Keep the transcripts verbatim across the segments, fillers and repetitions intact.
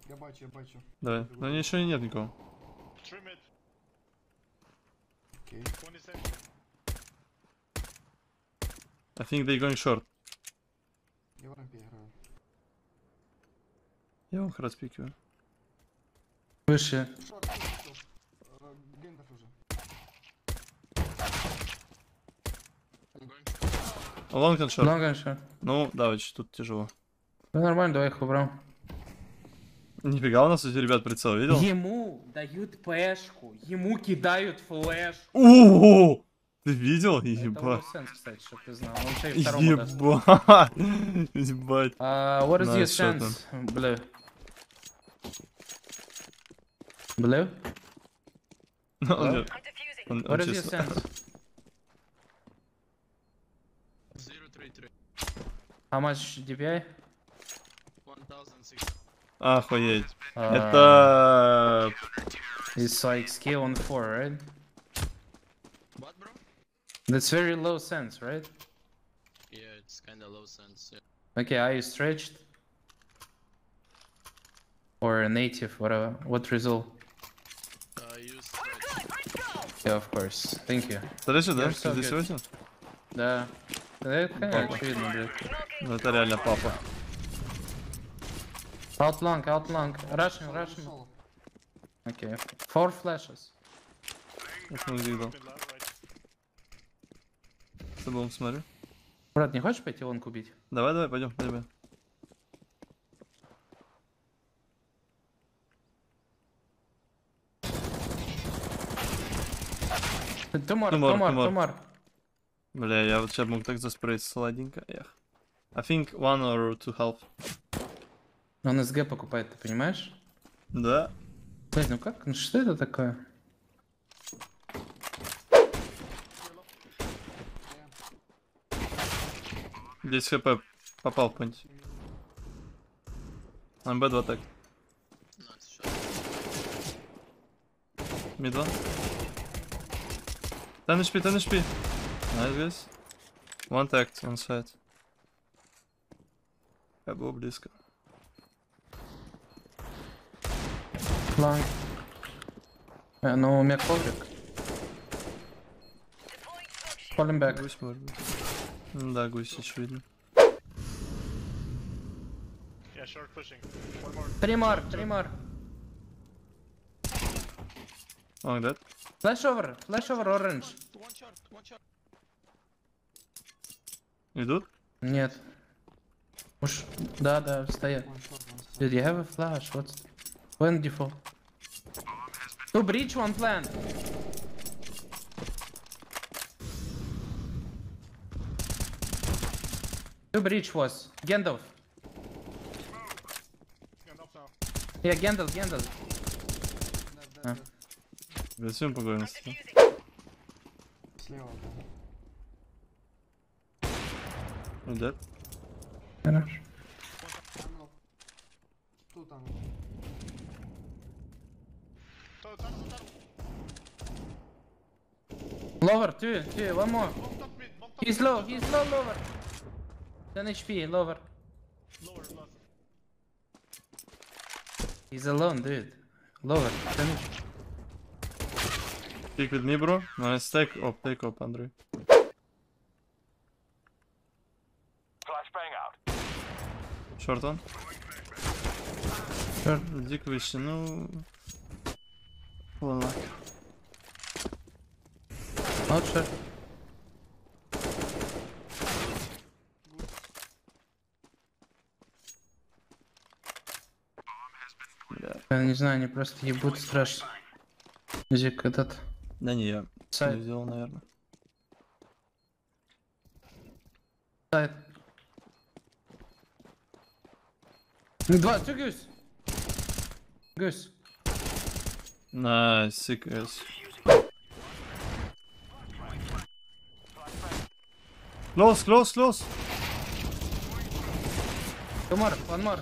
Я бачу, я бачу. Давай. Но ничего нет никого. Окей. I think they going short. Я в рампе играю. Я вам распикиваю. Выше. Шорт, шорт, шорт. Э, Гендов уже. Long and short. Много еще. Ну, давайте, тут тяжело. Ну нормально, давай их убрал. Нифига у нас эти ребят прицел, видел? Ему дают пешку, ему кидают флеш. О, ты видел? Это Ебать. Лоусенс, кстати, чтоб ты знал. Он еще и второму даст. Ебать. Ебать. Uh, what is Nice your shot, sense? Blue. Blue? Ну, он- Hello? он- он What is your честно- sense? zero three three. How much ди пи ай? one thousand six. Охуеть. Uh, Это... It's like skill on four, right? What, bro? That's very low sense, right? Yeah, it's kinda low sense. Yeah. Okay, are you stretched? Or native, whatever. What result? Uh, use stretch. Yeah, of course. Thank you. Смотри сюда, You're so здесь good. восемь. Да. Да, это конечно очевидно, блядь. Ну это реально папа. Out long, out long. Rushing, rushing. Ушел. Okay. Four flashes. Вот он видел. С тобой смотрю. Брат, не хочешь пойти лонг убить? Давай, давай, пойдем, пойдем. Тумор, Тумор, тумор, тумор. тумор. Бля, я вот сейчас мог так заспрейть сладенько. Эх. I think one or two half. Он эс джи покупает, ты понимаешь? Да. Блять, ну как? Ну что это такое? десять хп попал в пункт. На Б два так. Nice shot. Ми два. ten эйч пи, ten эйч пи. Nice, guys. One tagged, one side. Я был близко. Лонг. Э, ну, у меня коврик. Falling back. Гусь может быть. Ну да, гусь очевидно. Yeah, short pushing. One more. Три мор, три мор. Long dead. Flash over, flash over orange. One shot, one shot. Идут? Нет. Уж, да, да, стоят. One shot, one shot. Dude, you have a flash, what's... When default? Two breach, one plant. Two breach was. Gandalf. Stand up now. Yeah, Gandalf, Gandalf. Dead, dead, А. dead. Зачем погоня стала? Слева, да. Ну dead. Хорошо. Там, тут там. Tunnel, tunnel, tunnel. Lower, two, two, one more. One top mid, one top He's mid, low, one he's top low, lower. ten H P, lower. mid. Lower, last. He's alone, dude. Lower, ten H P. Pick with me, bro. Nice. Take op, take op, Андрей. Short on. Sure. Дик выше, ну... Ладно. Not sure. Бля. Я не знаю, они просто ебут страшно. Зик этот. Да не, я не Сайт. взял, наверное. Сайт. Ну, Два, two goose. Goose. Nice, sick ass. Close, close, close. Two more, one more.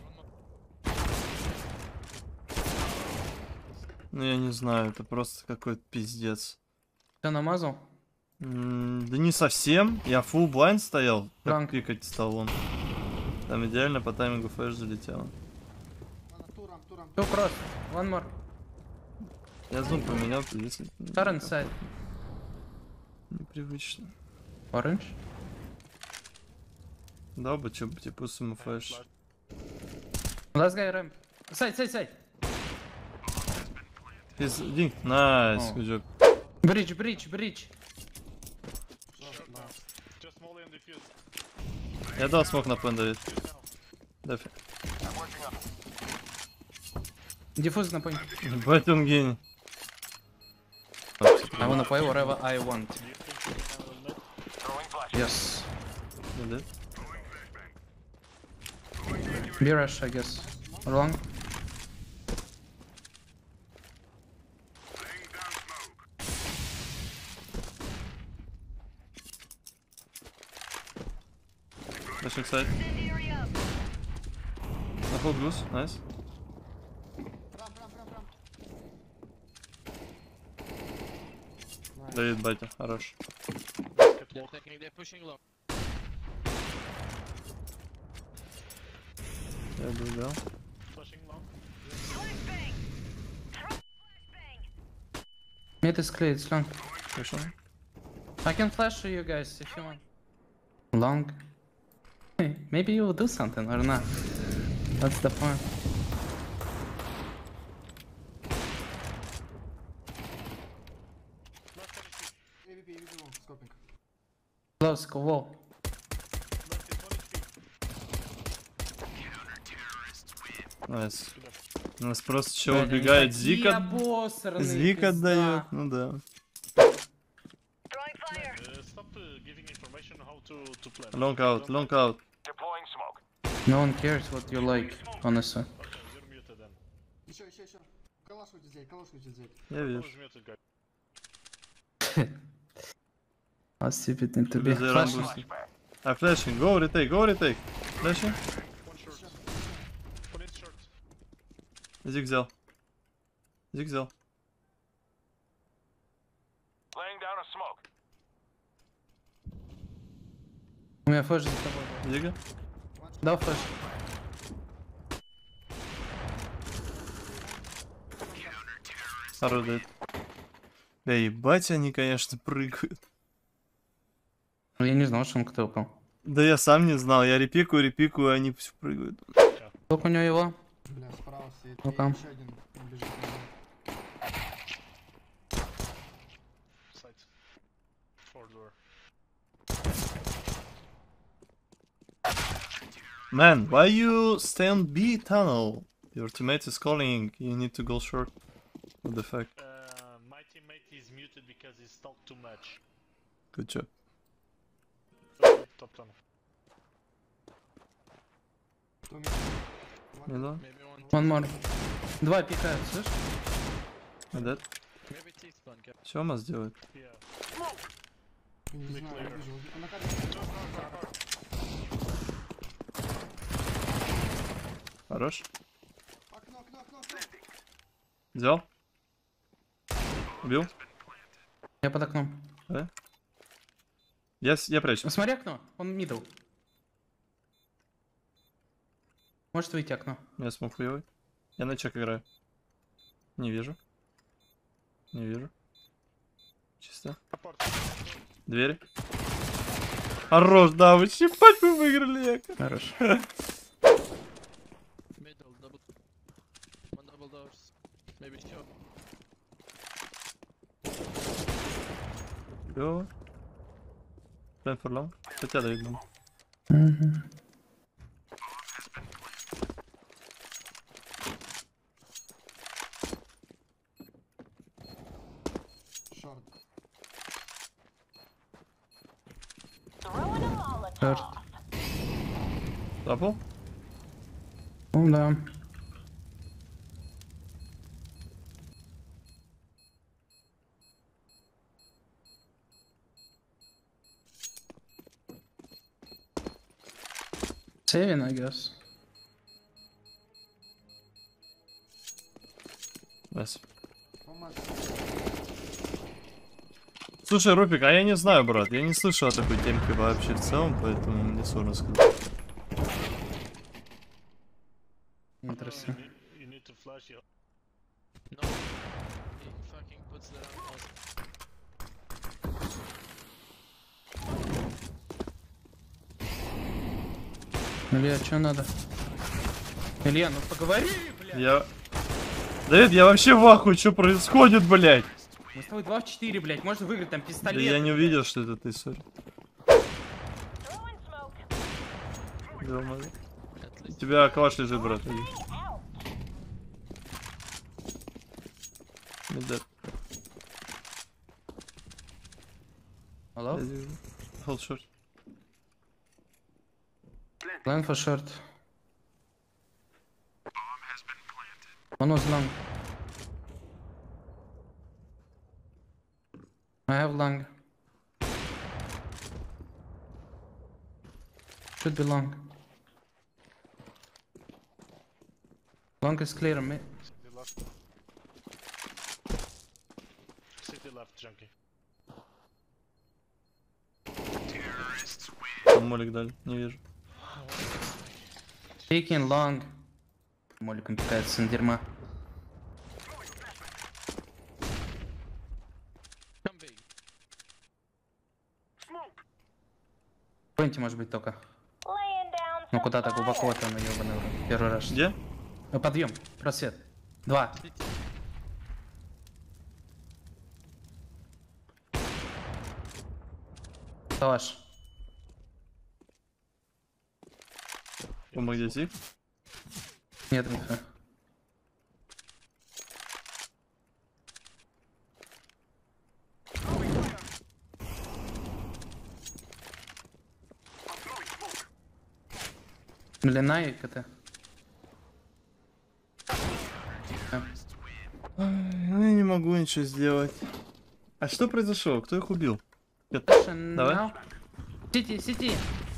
Ну я не знаю, это просто какой-то пиздец. Ты намазал? М, да не совсем. Я full blind стоял, как Ранг. пикать стал он. Там идеально по таймингу флеш залетело. Она тура two ramp. Two cross. One more. Я зум поменял, то если... Current side. Непривычно. Orange. Да, бы чё, типа, ему флеш. Last guy ramp. Side, side, side. He's dink. Nice, Oh. good job. Bridge, bridge, bridge. Short last. Just molly and defuse. Я дал смог на план, Давид. Defuse now. Дефи. Diffuse на point. Ебать он гений. I wanna play whatever I want. Do you think you can handle mid? Yes. Да? B rush, I guess. Or long. Flashing side. На full goose, nice. Ramp, ramp, ramp, ramp. Nice. Давид, батя, хорош. They're taking, they're pushing low. Я добавил. Flashing long. Mid is clear, it's long. Хорошо. I can flash you guys if you want. Long. Hey, maybe you will do something or not. That's the point. Last ten H P. A V P, A V P long, scoping. Close, go wall. Last is one H P. Найс. У нас просто чел Блин, убегает, они Зик такие от- обосранные, Зик пизда. отдает. Ну да. Uh, stop uh, giving information how to, to play. Long out, long out. No one cares what you like, honestly. Okay, you're muted then. Еще, еще, еще. Калаш хочет взять, калаш хочет взять. Я вижу. Who's muted, guy? How stupid need to be. Без Flash. рамбуса. А, флешинг, go retake, go retake. Флешинг. One short. One in short. Зик взял. Зик взял. У меня флеш за тобой. Зига. Да, флеш. Хорош, Давид. Да ебать они, конечно, прыгают. Ну, я не знал, что он кто упал. Да я сам не знал, я репикаю, репикаю, а они все прыгают. Сколько у него его? Бля, справа стоит. Ну И там. еще один бежит. Side. Four door. Man, why you stay on B tunnel? Your teammate is calling, you need to go short. What the fuck? Uh, my teammate is muted because he's talked too much. Good job. Top ten. Two mid. One You know? Maybe one. One more. Два пикают, слышь? I dead. Maybe T-spawn, cap. Что Маз делает? Yeah. Не Big знаю, я player. вижу. Он на карте. Just car, car, car. Хорош. Окно, окно, окно, окно. Взял? Убил? Я под окном. Да? Я, с- я прячу. Смотри окно, он мидл. Может выйти окно. У меня смог хуёвый. Я на чек играю. Не вижу. Не вижу. Чисто. Support. Двери. Хорош, да, вы щипать мы выиграли, Яка. Хорош. Middle, double. One double doors. Maybe short. Go. Plan for long. Хотя да, видно. Мгм. Шорт. Шорт. Тапл? Ну да. Saving, I guess. Nice. Помаз. Слушай, Рупик, а я не знаю, брат. Я не слышал о такой темке вообще в целом, поэтому мне сложно сказать. Interesting. In, in you need to flash your. No. He fucking puts the wrong Илья, что надо? Илья, ну поговори, блядь. Я... Давид, я вообще в ахуе, что происходит, блядь? Мы с тобой два в четыре, блядь, можно выиграть там Да пистолет. я не увидел, что это ты, сори. У тебя калаш лежит, брат. Иди. Медет. Hello? Hold short. Plan for short. One was long. I have long. Should be long. Long is clear, mate. City left. City left, junkie. Там молик дали, не вижу. Taking long. Моликом пикает сын дерьма. Come big. Пойнте может быть только. Ну куда так глубоко там, ёбаный в рот. Первый раз. Где? Ну, подъем, просвет. Два. Калаш. Помоги зип. Нет, нифига. Длина и КТ. Ну я не могу ничего сделать. А что произошло? Кто их убил? Давай. Сити, сити.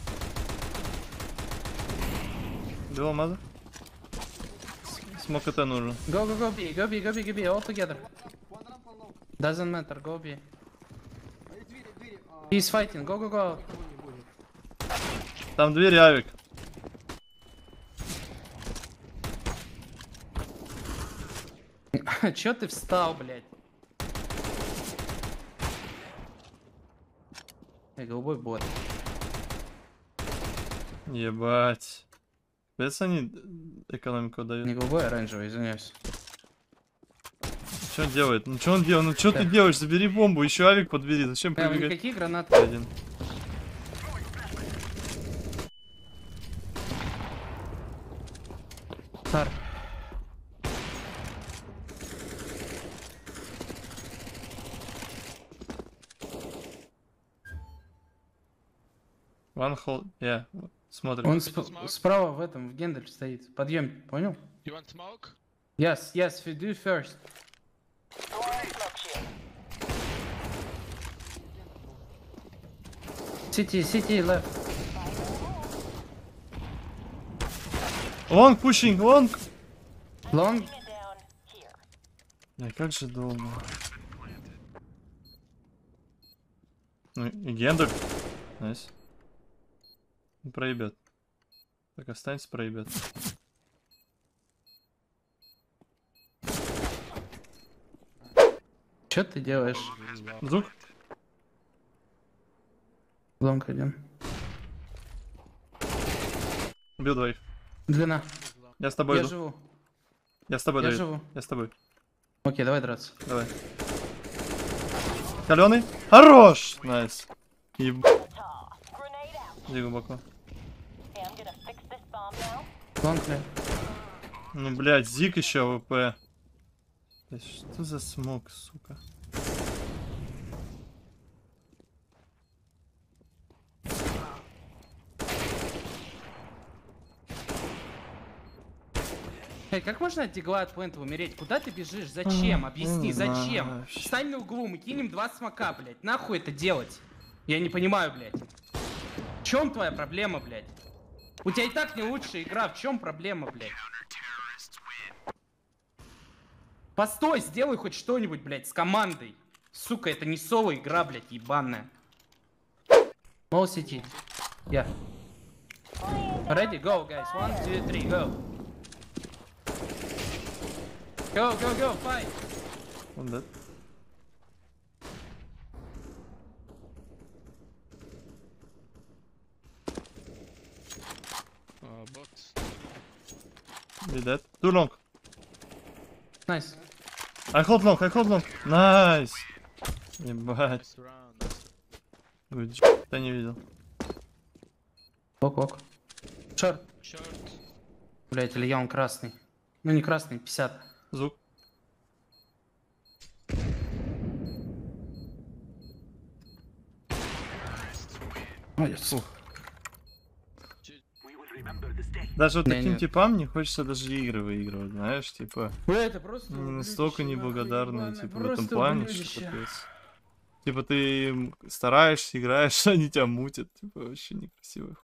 Била маза? Смок это нужен. Go, go, go B, go B, go B, go B, all together. One ramp, one long. Doesn't matter, go B. А, и двери, двери. А, He's fighting, go, go, go. никого не будет. Там дверь, авик. Чё ты встал, блядь? Эй, голубой бот. Ебать. Без они экономику дают. Не голубой, а оранжевый, извиняюсь. Что он делает? Ну что он делает? Ну что ты делаешь? Забери бомбу, еще авик подбери. Зачем Прям прибегать? никакие гранаты. Один. Тар. One hold. Yeah. Смотрим. Он сп- справа в этом, в Гендель стоит. Подъем, понял? You want smoke? Yes, yes, we do first. City, city, left. Лонг пушинг, лонг. Long. Ай, как же долго. Ну и Гендель. Найс. Не проебет. Так останется, проебет. Чё ты делаешь? Звук? Long один. Убил двоих. Длина. Я с тобой Я иду. живу. Я с тобой, Я Давид. живу. Я с тобой. Окей, давай драться. Давай. Каленый? Хорош! Найс. Еб... Иди глубоко. Long, бля. Ну, блядь, Зик еще АВП. Да что за смог, сука? Эй, как можно от дигла от плента умереть? Куда ты бежишь? Зачем? Объясни, не знаю зачем? вообще. Стань на углу, мы кинем два смока, блядь. Нахуй это делать? Я не понимаю, блядь. В чем твоя проблема, блядь? У тебя и так не лучшая игра, в чем проблема, блядь? Постой, сделай хоть что-нибудь, блядь, с командой. Сука, это не соло игра, блядь, ебаная. All city. Yeah. Ready? Go, guys. One, two, three, go. Go, go, go, fight. Он dead. Uh, box. Be dead. Too long. Nice. I hold long, I hold long. Найс. Ебать. Nice round. Nice. Good job. Я не видел. Ок, ок. Шорт. Short. Блять, или я он красный. Ну не красный, пятьдесят. Звук. Молодец. Даже вот Не, таким нет. типам не хочется даже игры выигрывать, знаешь, типа. Бля, это просто Не настолько ублюдище, нахуй, неблагодарные, ебаное, типа, в этом просто плане, ублюдище. что капец. Типа ты м, стараешься, играешь, они тебя мутят, типа вообще некрасиво.